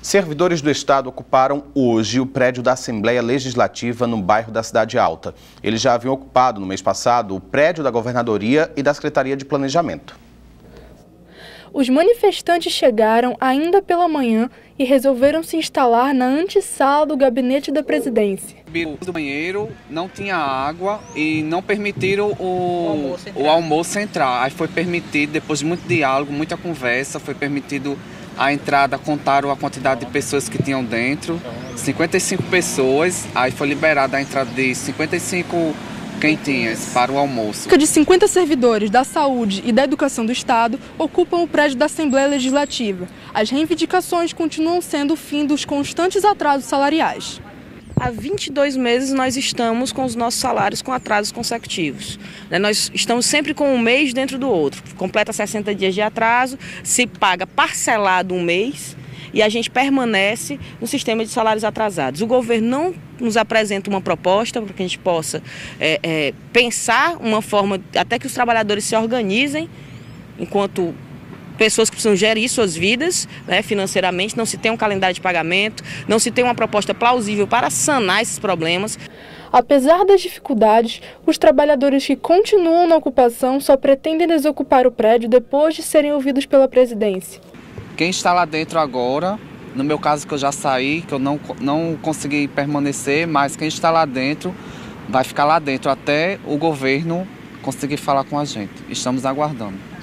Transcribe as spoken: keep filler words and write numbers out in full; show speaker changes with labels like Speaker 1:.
Speaker 1: Servidores do Estado ocuparam hoje o prédio da Assembleia Legislativa no bairro da Cidade Alta. Eles já haviam ocupado no mês passado o prédio da Governadoria e da Secretaria de Planejamento.
Speaker 2: Os manifestantes chegaram ainda pela manhã e resolveram se instalar na antessala do gabinete da presidência.
Speaker 3: O banheiro não tinha água e não permitiram o, o, almoço, entrar. o almoço entrar. Aí foi permitido, depois de muito diálogo, muita conversa, foi permitido a entrada, contaram a quantidade de pessoas que tinham dentro, cinquenta e cinco pessoas, aí foi liberada a entrada de cinquenta e cinco quentinhas para o almoço.
Speaker 2: Cerca de cinquenta servidores da saúde e da educação do Estado ocupam o prédio da Assembleia Legislativa. As reivindicações continuam sendo o fim dos constantes atrasos salariais.
Speaker 4: Há vinte e dois meses nós estamos com os nossos salários com atrasos consecutivos. Nós estamos sempre com um mês dentro do outro. Completa sessenta dias de atraso, se paga parcelado um mês e a gente permanece no sistema de salários atrasados. O governo não nos apresenta uma proposta para que a gente possa é, é, pensar uma forma até que os trabalhadores se organizem enquanto pessoas que precisam gerir suas vidas, né, financeiramente, não se tem um calendário de pagamento, não se tem uma proposta plausível para sanar esses problemas.
Speaker 2: Apesar das dificuldades, os trabalhadores que continuam na ocupação só pretendem desocupar o prédio depois de serem ouvidos pela presidência.
Speaker 3: Quem está lá dentro agora, no meu caso que eu já saí, que eu não, não consegui permanecer, mas quem está lá dentro vai ficar lá dentro até o governo conseguir falar com a gente. Estamos aguardando.